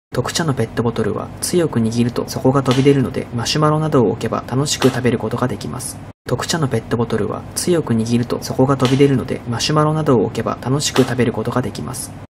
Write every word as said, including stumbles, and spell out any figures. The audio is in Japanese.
特茶のペットボトルは強く握ると底が飛び出るので、マシュマロなどを置けば楽しく食べることができます。特茶のペットボトルは強く握ると底が飛び出るので、マシュマロなどを置けば楽しく食べることができます。